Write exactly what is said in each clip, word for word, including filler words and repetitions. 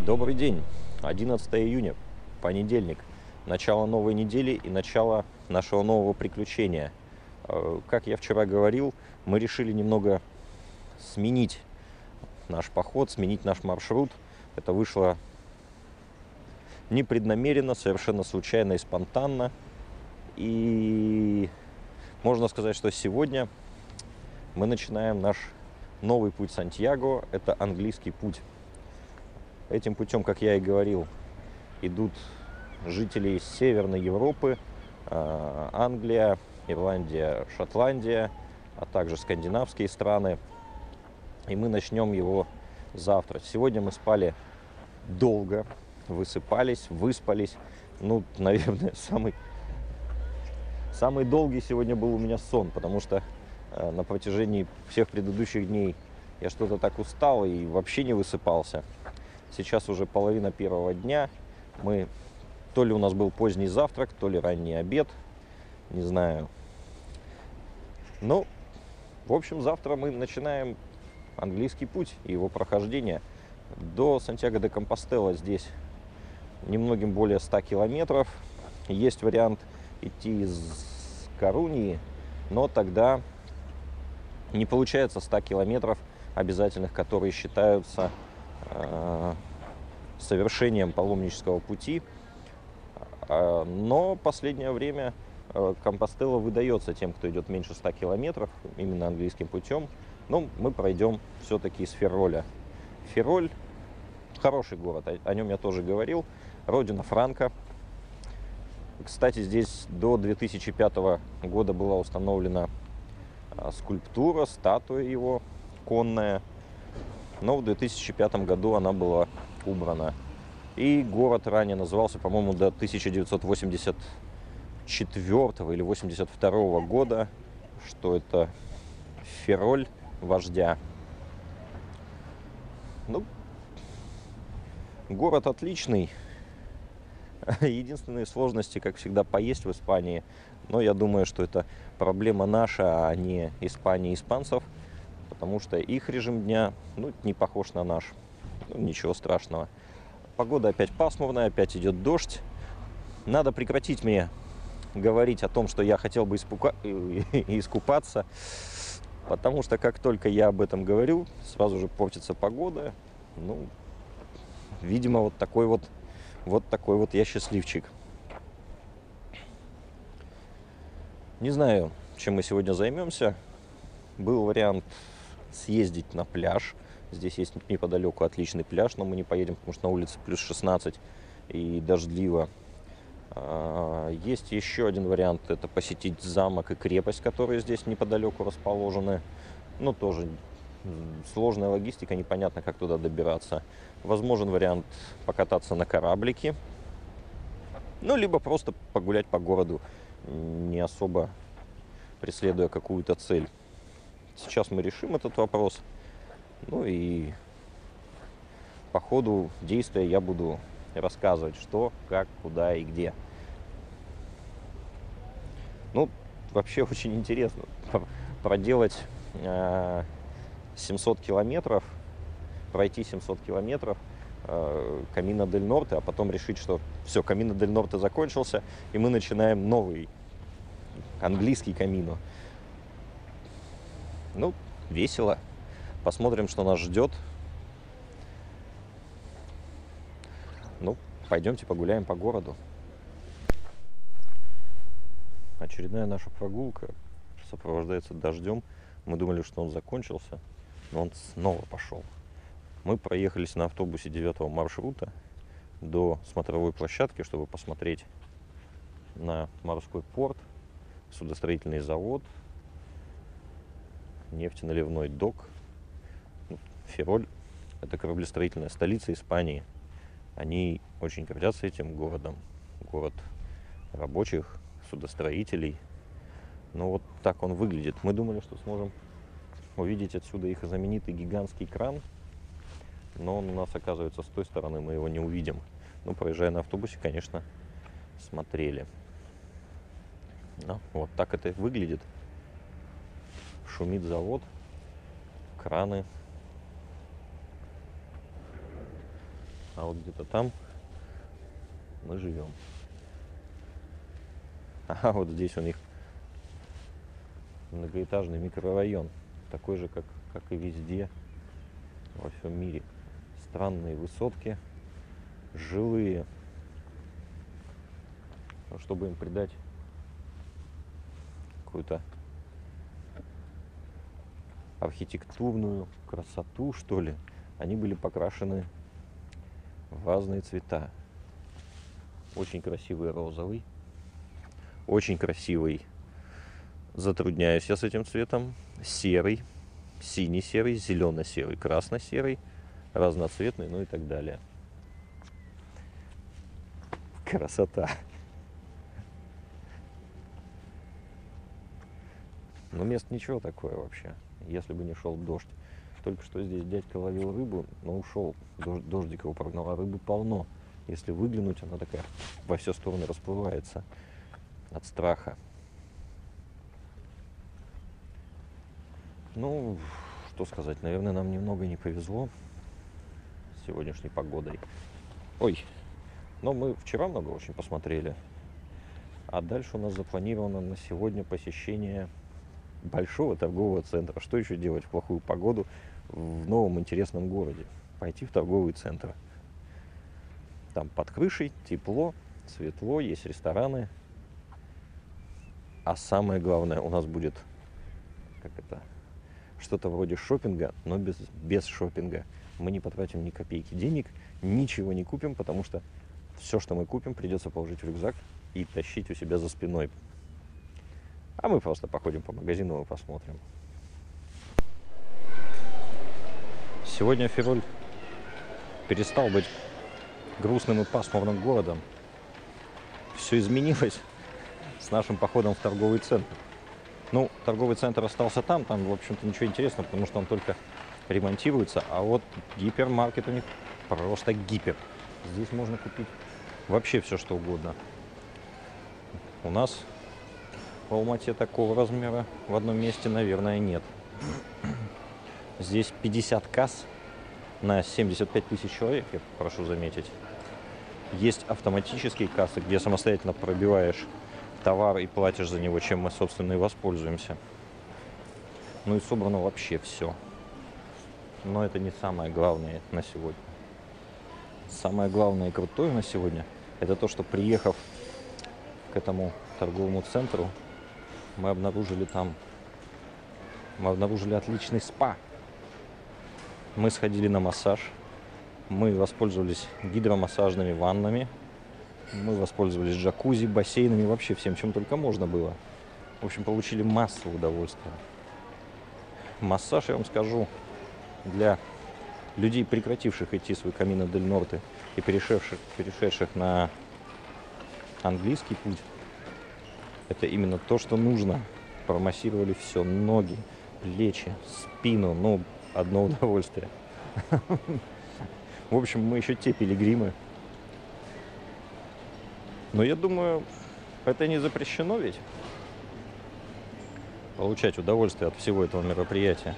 Добрый день. одиннадцатое июня, понедельник. Начало новой недели и начало нашего нового приключения. Э, Как я вчера говорил, мы решили немного сменить наш поход, сменить наш маршрут. Это вышло непреднамеренно, совершенно случайно и спонтанно. И можно сказать, что сегодня мы начинаем наш новый путь Сантьяго. Это английский путь. Этим путем, как я и говорил, идут жители Северной Европы, э, Англия, Ирландия, Шотландия, а также скандинавские страны. И мы начнем его завтра. Сегодня мы спали долго, высыпались, выспались. Ну, наверное, самый, самый долгий сегодня был у меня сон, потому что э, на протяжении всех предыдущих дней я что-то так устал и вообще не высыпался. Сейчас уже половина первого дня. Мы то ли у нас был поздний завтрак, то ли ранний обед. Не знаю. Ну, в общем, завтра мы начинаем английский путь и его прохождение. До Сантьяго-де-Компостела здесь немногим более ста километров. Есть вариант идти из Коруньи, но тогда не получается ста километров обязательных, которые считаются э, совершением паломнического пути. Э, но последнее время э, Компостела выдается тем, кто идет меньше ста километров, именно английским путем. Но мы пройдем все-таки из Ферроля. Ферроль — хороший город, о, о нем я тоже говорил. Родина Франко. Кстати, здесь до две тысячи пятого года была установлена э, скульптура, статуя его конная. Но в две тысячи пятом году она была убрана. И город ранее назывался, по-моему, до тысяча девятьсот восемьдесят четвёртого или восемьдесят второго года, что это Ферроль вождя. Ну, город отличный. Единственные сложности, как всегда, поесть в Испании. Но я думаю, что это проблема наша, а не Испании и испанцев. Потому что их режим дня, ну, не похож на наш. Ну, ничего страшного. Погода опять пасмурная, опять идет дождь. Надо прекратить мне говорить о том, что я хотел бы испука... искупаться. Потому что как только я об этом говорю, сразу же портится погода. Ну, видимо, вот такой вот, вот такой вот я счастливчик. Не знаю, чем мы сегодня займемся. Был вариант съездить на пляж. Здесь есть неподалеку отличный пляж, но мы не поедем, потому что на улице плюс шестнадцать и дождливо. Есть еще один вариант, это посетить замок и крепость, которые здесь неподалеку расположены. Но тоже сложная логистика, непонятно, как туда добираться. Возможен вариант покататься на кораблике. Ну, либо просто погулять по городу, не особо преследуя какую-то цель. Сейчас мы решим этот вопрос. Ну и по ходу действия я буду рассказывать, что, как, куда и где. Ну, вообще очень интересно проделать э, семьсот километров, пройти семьсот километров э, Камино дель Норте, а потом решить, что все, Камино дель Норте закончился, и мы начинаем новый английский Камино. Ну, весело. Посмотрим, что нас ждет. Ну, пойдемте погуляем по городу. Очередная наша прогулка сопровождается дождем. Мы думали, что он закончился, но он снова пошел. Мы проехались на автобусе девятого маршрута до смотровой площадки, чтобы посмотреть на морской порт, судостроительный завод, нефтеналивной док. Ферроль — это кораблестроительная столица Испании. Они очень гордятся этим городом. Город рабочих, судостроителей. Но вот так он выглядит. Мы думали, что сможем увидеть отсюда их знаменитый гигантский кран. Но он у нас, оказывается, с той стороны, мы его не увидим. Ну, проезжая на автобусе, конечно, смотрели. Ну, вот так это выглядит. Шумит завод, краны. А вот где-то там мы живем. А вот здесь у них многоэтажный микрорайон, такой же, как, как и везде во всем мире. Странные высотки, жилые, чтобы им придать какую-то архитектурную красоту, что ли, они были покрашены в разные цвета. Очень красивый розовый, очень красивый, затрудняюсь я с этим цветом, серый, синий-серый, зелено-серый, красно-серый, разноцветный, ну и так далее. Красота. Но мест ничего такое вообще, если бы не шел дождь. Только что здесь дядька ловил рыбу, но ушел. Дождь, дождик его прогнал, а рыбы полно. Если выглянуть, она такая во все стороны расплывается от страха. Ну, что сказать, наверное, нам немного не повезло с сегодняшней погодой. Ой, но мы вчера много очень посмотрели. А дальше у нас запланировано на сегодня посещение большого торгового центра. Что еще делать в плохую погоду в новом интересном городе? Пойти в торговый центр. Там под крышей тепло, светло, есть рестораны. А самое главное, у нас будет как это, что-то вроде шопинга, но без, без шопинга. Мы не потратим ни копейки денег, ничего не купим, потому что все, что мы купим, придется положить в рюкзак и тащить у себя за спиной. А мы просто походим по магазину и посмотрим. Сегодня февраль перестал быть грустным и пасмурным городом. Все изменилось с нашим походом в торговый центр. Ну, торговый центр остался там, там, в общем-то, ничего интересного, потому что он только ремонтируется, а вот гипермаркет у них просто гипер. Здесь можно купить вообще все, что угодно. У нас в Алмате такого размера в одном месте, наверное, нет. Здесь пятьдесят касс на семьдесят пять тысяч человек, я прошу заметить. Есть автоматические кассы, где самостоятельно пробиваешь товар и платишь за него, чем мы, собственно, и воспользуемся. Ну и собрано вообще все. Но это не самое главное на сегодня. Самое главное и крутое на сегодня — это то, что, приехав к этому торговому центру, мы обнаружили там, мы обнаружили отличный спа. Мы сходили на массаж, мы воспользовались гидромассажными ваннами, мы воспользовались джакузи, бассейнами, вообще всем, чем только можно было. В общем, получили массу удовольствия. Массаж, я вам скажу, для людей, прекративших идти свой Камино дель Норте и перешедших, перешедших на английский путь, это именно то, что нужно. Промассировали все: ноги, плечи, спину, ну, одно удовольствие. В общем, мы еще те пилигримы. Но я думаю, это не запрещено ведь? Получать удовольствие от всего этого мероприятия.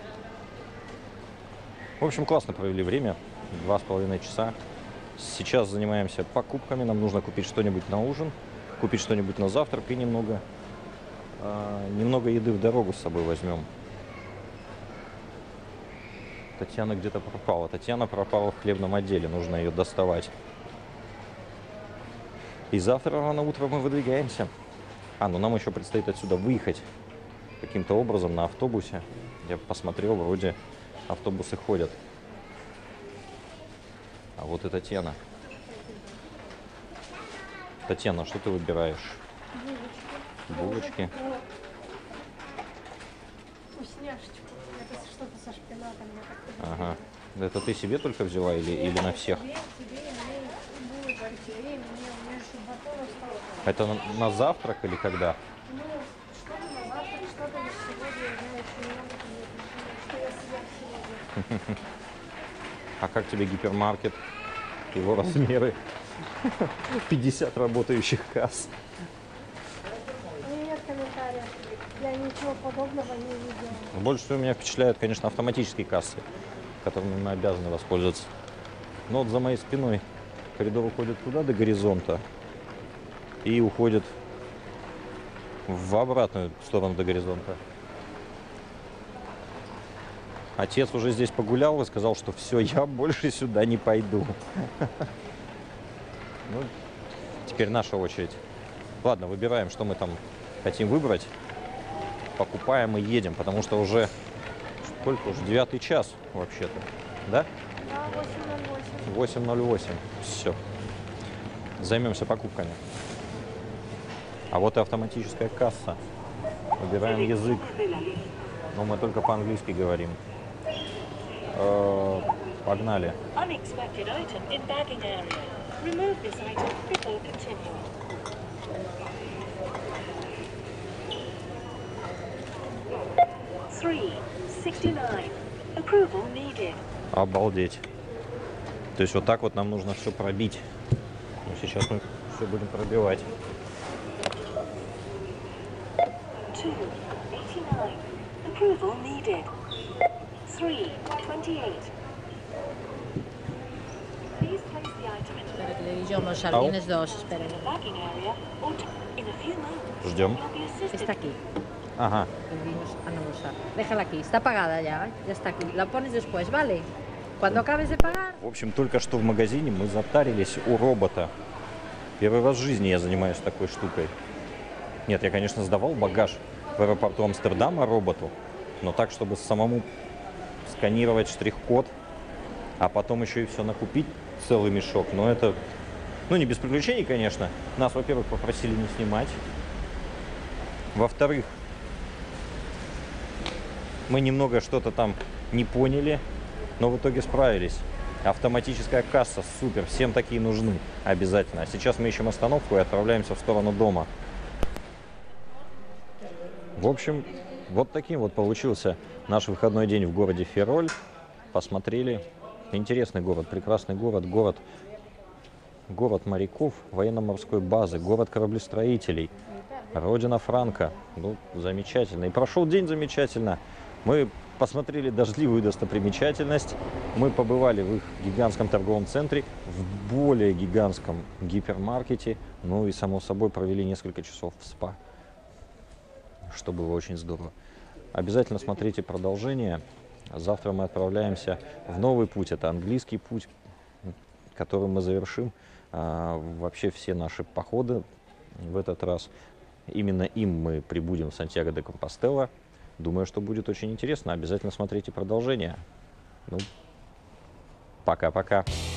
В общем, классно провели время. Два с половиной часа. Сейчас занимаемся покупками. Нам нужно купить что-нибудь на ужин, купить что-нибудь на завтрак и немного, э, немного еды в дорогу с собой возьмем. Татьяна где-то пропала. Татьяна пропала в хлебном отделе. Нужно ее доставать. И завтра рано утром мы выдвигаемся. А, ну нам еще предстоит отсюда выехать каким-то образом на автобусе. Я посмотрел, вроде автобусы ходят. А вот и Татьяна. Татьяна, что ты выбираешь? Булочки. Булочки. Вкусняшечку. Это что-то со шпинатом. Я так Ага. Это ты себе только взяла или, или на всех? Тебе, тебе, мне, булочки, и мне, у меня еще батон остался. Это на, на завтрак или когда? Ну, что-то на завтрак, что-то на сегодня. Я еще немного не решила, что я съем сегодня. А как тебе гипермаркет? Его размеры? пятьдесят работающих касс. Нет комментариев. Я ничего подобного не видела. Больше всего меня впечатляют, конечно, автоматические кассы, которыми мы обязаны воспользоваться. Но вот за моей спиной коридор уходит туда, до горизонта, и уходит в обратную сторону до горизонта. Отец уже здесь погулял и сказал, что все, я больше сюда не пойду. Ну, теперь наша очередь. Ладно, выбираем, что мы там хотим выбрать. Покупаем и едем, потому что уже сколько уже? Девятый час вообще-то. Да? Да, восемь ноль восемь. восемь ноль восемь. Все. Займемся покупками. А вот и автоматическая касса. Выбираем язык. Но мы только по-английски говорим. Э, погнали. Unexpected item in bagging area. Remove this item before continuing. three sixty-nine. Approval needed. Обалдеть. То есть вот так вот нам нужно все пробить. Ну, сейчас мы все будем пробивать. two eighty-nine. Approval needed. three twenty-eight. Please place the item into Espera que le di yo unos sardines dos, espera. the bagging area or t- in a few moments. Ждем. You'll be assisted. Está aquí. Ага. Le dimos- ah, no lo sabe. Déjala aquí, está apagada ya, ¿eh? Ya está aquí. La pones después, ¿vale? Cuando acabes de pagar. В общем, только что в магазине мы затарились у робота. Первый раз в жизни я занимаюсь такой штукой. Нет, я, конечно, сдавал багаж в аэропорту Амстердама роботу, но так, чтобы самому сканировать штрих-код, а потом еще и все накупить, целый мешок. Но это, ну, не без приключений, конечно. Нас, во-первых, попросили не снимать. Во-вторых, мы немного что-то там не поняли, но в итоге справились. Автоматическая касса, супер, всем такие нужны обязательно. А сейчас мы ищем остановку и отправляемся в сторону дома. В общем, вот таким вот получился наш выходной день в городе Фероль. Посмотрели. Интересный город, прекрасный город, город, город моряков, военно-морской базы, город кораблестроителей, родина Франка. Ну, замечательно. И прошел день замечательно. Мы посмотрели дождливую достопримечательность. Мы побывали в их гигантском торговом центре, в более гигантском гипермаркете. Ну и, само собой, провели несколько часов в спа, что было очень здорово. Обязательно смотрите продолжение. Завтра мы отправляемся в новый путь. Это английский путь, которым мы завершим а, вообще все наши походы в этот раз. Именно им мы прибудем в Сантьяго де Компостела. Думаю, что будет очень интересно. Обязательно смотрите продолжение. Ну, пока-пока.